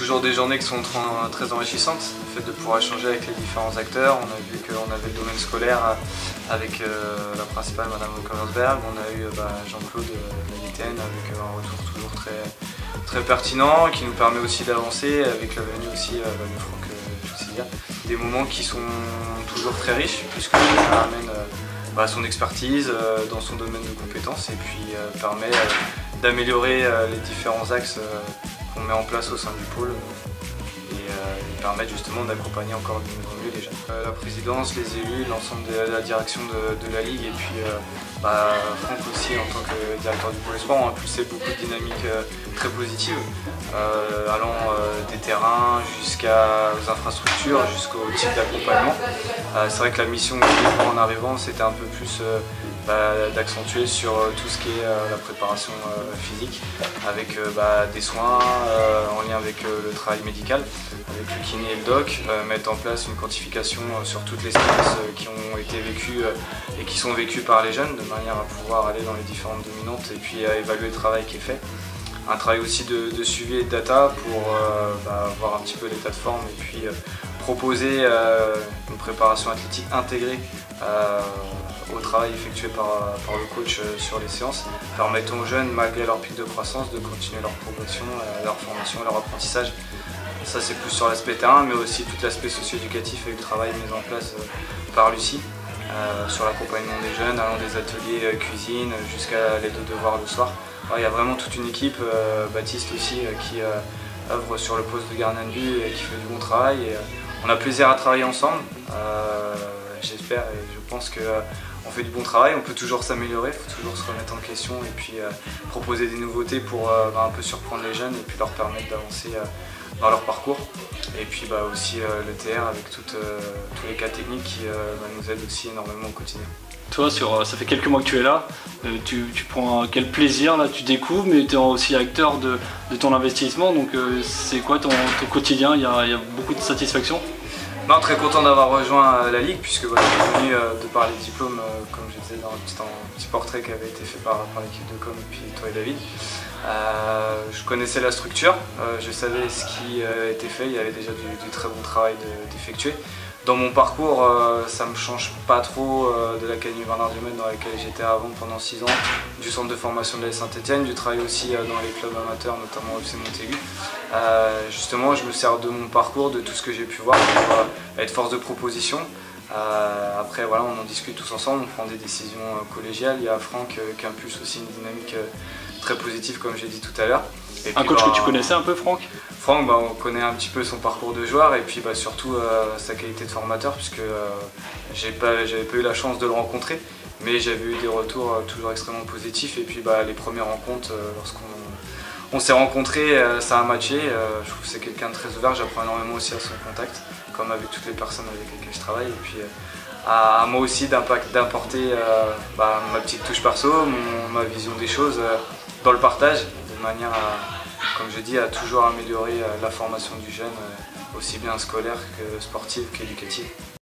toujours des journées qui sont très enrichissantes. Le fait de pouvoir échanger avec les différents acteurs. On a vu qu'on avait le domaine scolaire avec la principale, Madame Koersberg. On a eu Jean-Claude de l'ITN avec un retour toujours très pertinent qui nous permet aussi d'avancer avec la venue aussi de Franck Jussilia. Des moments qui sont toujours très riches puisque ça amène son expertise dans son domaine de compétences et puis permet d'améliorer les différents axes qu'on met en place au sein du pôle et permettre justement d'accompagner encore mieux les jeunes. La présidence, les élus, l'ensemble de la direction de la Ligue et puis Franck aussi en tant que directeur du pôle sport ont impulsé beaucoup de dynamiques très positives allant des terrains jusqu'aux infrastructures, jusqu'au type d'accompagnement. C'est vrai que la mission en arrivant c'était un peu plus d'accentuer sur tout ce qui est la préparation physique avec des soins en lien avec le travail médical, avec le kiné et le doc, mettre en place une quantification sur toutes les séances qui ont été vécues et qui sont vécues par les jeunes de manière à pouvoir aller dans les différentes dominantes et puis à évaluer le travail qui est fait. Un travail aussi de suivi et de data pour voir un petit peu l'état de forme et puis proposer une préparation athlétique intégrée au travail effectué par le coach sur les séances, permettant aux jeunes, malgré leur pic de croissance, de continuer leur progression, leur formation, leur apprentissage. Ça c'est plus sur l'aspect terrain, mais aussi tout l'aspect socio-éducatif et le travail mis en place par Lucie, sur l'accompagnement des jeunes, allant des ateliers cuisine jusqu'à l'aide aux devoirs le soir. Alors, il y a vraiment toute une équipe, Baptiste aussi, qui œuvre sur le poste de gardien de but et qui fait du bon travail. Et, on a plaisir à travailler ensemble, j'espère et je pense qu'on fait du bon travail, on peut toujours s'améliorer, il faut toujours se remettre en question et puis proposer des nouveautés pour un peu surprendre les jeunes et puis leur permettre d'avancer dans leur parcours. Et puis aussi le TR avec tous les cas techniques qui nous aident aussi énormément au quotidien. Toi, ça fait quelques mois que tu es là, tu prends quel plaisir là, tu découvres, mais tu es aussi acteur de ton investissement, donc c'est quoi ton quotidien? Il y a beaucoup de satisfaction? Non, très content d'avoir rejoint la Ligue puisque je suis venu de par les diplômes, comme je disais dans un petit portrait qui avait été fait par l'équipe de com et puis toi et David. Je connaissais la structure, je savais ce qui était fait, il y avait déjà du très bon travail d'effectuer. Dans mon parcours, ça ne me change pas trop de l'Académie Bernard Diomède dans laquelle j'étais avant pendant 6 ans, du centre de formation de la Saint-Etienne, du travail aussi dans les clubs amateurs, notamment au FC Montaigu. Justement, je me sers de mon parcours, de tout ce que j'ai pu voir pour être force de proposition. Après, voilà, on en discute tous ensemble, on prend des décisions collégiales. Il y a Franck qui impulse aussi une dynamique très positive, comme j'ai dit tout à l'heure. Un coach que tu connaissais un peu, Franck? Franck, on connaît un petit peu son parcours de joueur et puis surtout sa qualité de formateur puisque j'avais pas eu la chance de le rencontrer, mais j'avais eu des retours toujours extrêmement positifs et puis les premières rencontres, lorsqu'on s'est rencontrés, ça a matché. Je trouve que c'est quelqu'un de très ouvert, j'apprends énormément aussi à son contact, comme avec toutes les personnes avec lesquelles je travaille. Et puis à moi aussi d'apporter ma petite touche perso, ma vision des choses dans le partage, de manière à, comme je dis, à toujours améliorer la formation du jeune, aussi bien scolaire que sportive qu'éducative.